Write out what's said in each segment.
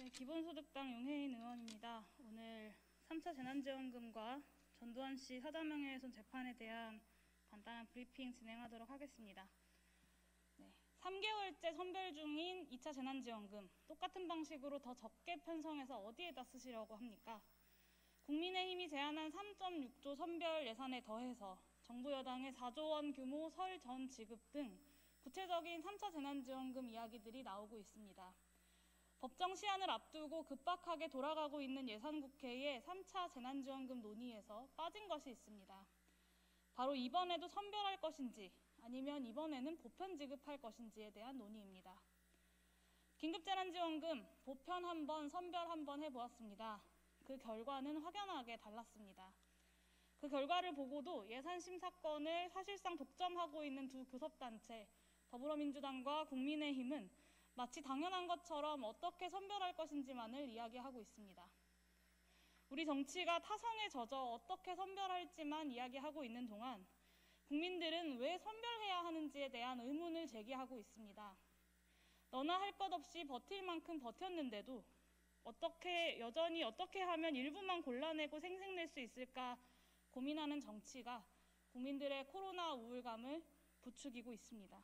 네, 기본소득당 용혜인 의원입니다. 오늘 3차 재난지원금과 전두환 씨 사자명예훼손 재판에 대한 간단한 브리핑 진행하도록 하겠습니다. 네, 3개월째 선별 중인 2차 재난지원금, 똑같은 방식으로 더 적게 편성해서 어디에다 쓰시려고 합니까? 국민의힘이 제안한 3.6조 선별 예산에 더해서 정부 여당의 4조 원 규모 설 전 지급 등 구체적인 3차 재난지원금 이야기들이 나오고 있습니다. 법정 시한을 앞두고 급박하게 돌아가고 있는 예산국회의 3차 재난지원금 논의에서 빠진 것이 있습니다. 바로 이번에도 선별할 것인지 아니면 이번에는 보편 지급할 것인지에 대한 논의입니다. 긴급재난지원금 보편 한 번, 선별 한 번 해보았습니다. 그 결과는 확연하게 달랐습니다. 그 결과를 보고도 예산심사권을 사실상 독점하고 있는 두 교섭단체 더불어민주당과 국민의힘은 마치 당연한 것처럼 어떻게 선별할 것인지만을 이야기하고 있습니다. 우리 정치가 타성에 젖어 어떻게 선별할지만 이야기하고 있는 동안 국민들은 왜 선별해야 하는지에 대한 의문을 제기하고 있습니다. 너나 할 것 없이 버틸 만큼 버텼는데도 여전히 어떻게 하면 일부만 골라내고 생색낼 수 있을까 고민하는 정치가 국민들의 코로나 우울감을 부추기고 있습니다.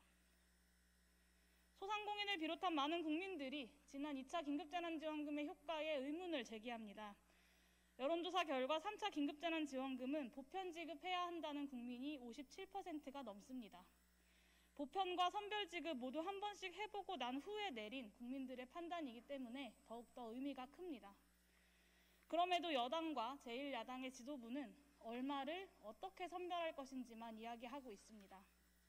소상공인을 비롯한 많은 국민들이 지난 2차 긴급재난지원금의 효과에 의문을 제기합니다. 여론조사 결과 3차 긴급재난지원금은 보편 지급해야 한다는 국민이 57%가 넘습니다. 보편과 선별 지급 모두 한 번씩 해보고 난 후에 내린 국민들의 판단이기 때문에 더욱더 의미가 큽니다. 그럼에도 여당과 제1야당의 지도부는 얼마를 어떻게 선별할 것인지만 이야기하고 있습니다.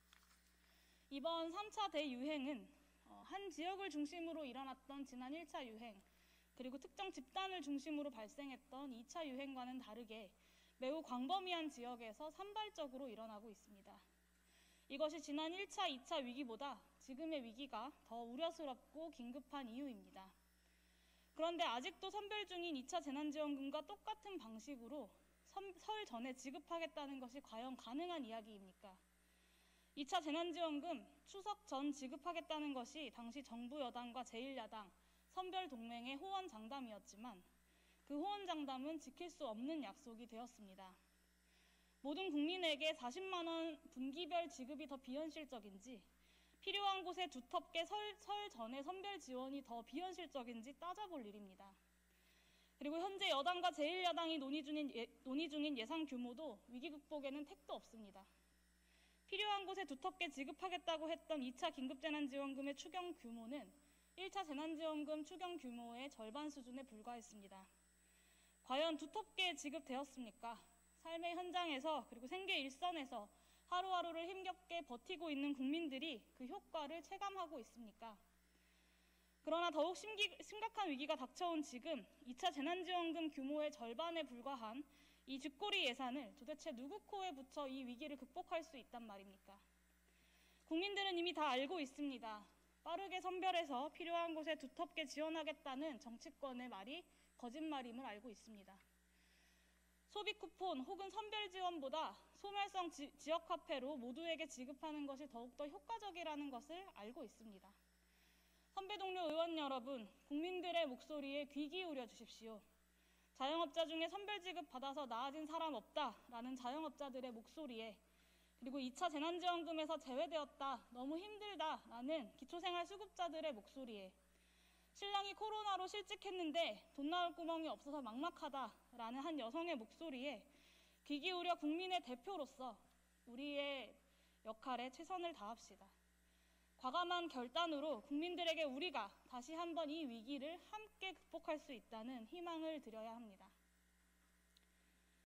이번 3차 대유행은 한 지역을 중심으로 일어났던 지난 1차 유행, 그리고 특정 집단을 중심으로 발생했던 2차 유행과는 다르게 매우 광범위한 지역에서 산발적으로 일어나고 있습니다. 이것이 지난 1차, 2차 위기보다 지금의 위기가 더 우려스럽고 긴급한 이유입니다. 그런데 아직도 선별 중인 2차 재난지원금과 똑같은 방식으로 설 전에 지급하겠다는 것이 과연 가능한 이야기입니까? 2차 재난지원금 추석 전 지급하겠다는 것이 당시 정부 여당과 제1야당, 선별동맹의 호언장담이었지만 그 호언장담은 지킬 수 없는 약속이 되었습니다. 모든 국민에게 40만 원 분기별 지급이 더 비현실적인지 필요한 곳에 두텁게 설 전에 선별 지원이 더 비현실적인지 따져볼 일입니다. 그리고 현재 여당과 제1야당이 논의 중인 예산 규모도 위기 극복에는 택도 없습니다. 필요한 곳에 두텁게 지급하겠다고 했던 2차 긴급재난지원금의 추경 규모는 1차 재난지원금 추경 규모의 절반 수준에 불과했습니다. 과연 두텁게 지급되었습니까? 삶의 현장에서 그리고 생계 일선에서 하루하루를 힘겹게 버티고 있는 국민들이 그 효과를 체감하고 있습니까? 그러나 더욱 심각한 위기가 닥쳐온 지금 2차 재난지원금 규모의 절반에 불과한 이 쥐꼬리 예산을 도대체 누구 코에 붙여 이 위기를 극복할 수 있단 말입니까? 국민들은 이미 다 알고 있습니다. 빠르게 선별해서 필요한 곳에 두텁게 지원하겠다는 정치권의 말이 거짓말임을 알고 있습니다. 소비 쿠폰 혹은 선별 지원보다 소멸성 지역화폐로 모두에게 지급하는 것이 더욱더 효과적이라는 것을 알고 있습니다. 선배 동료 의원 여러분, 국민들의 목소리에 귀 기울여 주십시오. 자영업자 중에 선별 지급 받아서 나아진 사람 없다라는 자영업자들의 목소리에, 그리고 2차 재난지원금에서 제외되었다, 너무 힘들다라는 기초생활수급자들의 목소리에, 신랑이 코로나로 실직했는데 돈 나올 구멍이 없어서 막막하다라는 한 여성의 목소리에 귀 기울여 국민의 대표로서 우리의 역할에 최선을 다합시다. 과감한 결단으로 국민들에게 우리가 다시 한번 이 위기를 함께 극복할 수 있다는 희망을 드려야 합니다.